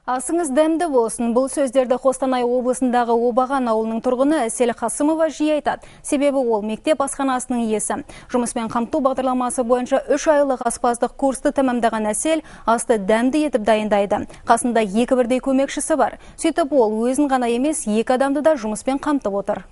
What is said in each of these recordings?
Асыңыз дәмді болсын. Бұл сөздерді Қостанай облысындағы Обаған ауылының тұрғыны Әсел Қасымова жиі айтады. Себебі ол мектеп асханасының иесі. Жұмыспен қамту бағдарламасы бойынша 3 айлық аспаздық курсты тәмамдаған Әсел асты дәмді етіп дайындайды. Қасында 2 бірдей көмекшісі бар. Сөйтіп ол өзін ғана емес, 2 адамды да жұмыспен қамтып отыр.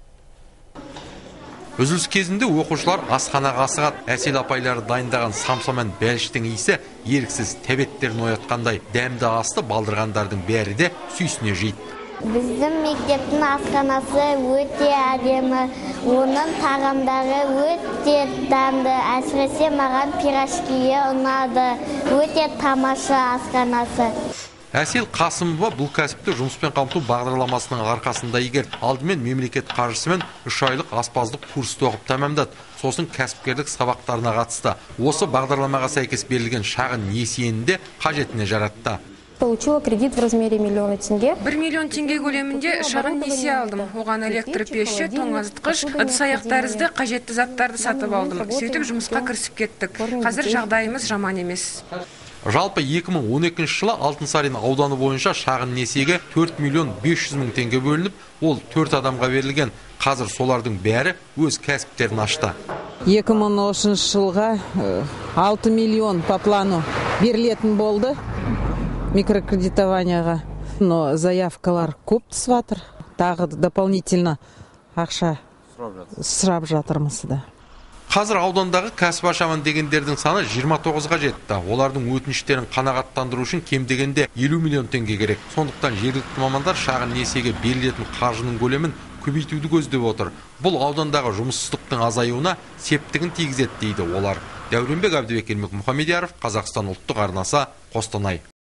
Үзіліс кезінде оқушылар асханаға асығады. Әсел апайлары дайындаған самса мен бәліштің иісі еріксіз тәбеттерін оятқандай. Дәмді асты балдырғандардың бәрі де сүйсіне жейді. Біздің мектептің асханасы өте әдемі, оның тағамдары өте дәмді. Әсіресе маған пирожкиі ұнады. Өте тамаша асханасы. Әсел Қасымова бұл кәсіпті жұмыспен қамту бағдарламасының арқасында игерді. Алдымен мемлекет қаржысымен 3 айлық аспаздық курсты оқып тәмамдады. Сосын кәсіпкерлік сабақтарына қатысты. Осы бағдарламаға сәйкес берілген шағын несиені де қажетіне жаратты. Получила кредит в размере 1 миллион теңге. 1 миллион теңге көлемінде шағын несие алдым. Оған электр пеші, тоңазытқыш, ыдыс-аяқ тәрізді қажетті заттарды сатып алдым. Сөйтіп жұмысқа кірісіп кеттік. Қазір жағдайымыз жаман емес. Жалпы 2012 жылы Алтынсарин ауданы бойынша шағын несиеге 4 миллион 500 мың теңге бөлініп, ол 4 адамға берілген. Қазір солардың бәрі өз кәсіптерін ашты. 2013 жылға 6 миллион по плану берілетін болды микрокредитованияға. Но заявкалар көп түсіп жатыр. Тағы дополнительно ақша сұрап жатырмыз да. Қазір аудандағы кәсіп ашамын дегендердің саны 29-ға жетті. Олардың өтініштерін қанағаттандыру үшін кем дегенде 50 миллион теңге керек. Сондықтан жергілікті мамандар шағын несиеге берілетін қаржының көлемін көбейтуді көздеп отыр. Бұл аудандағы жұмыссыздықтың азаюына септігін тигізеді дейді олар. Дәуренбек Әбдібек, Ермек Мұхамедияров, Қазақстан ұлттық арнасы, Қостанай.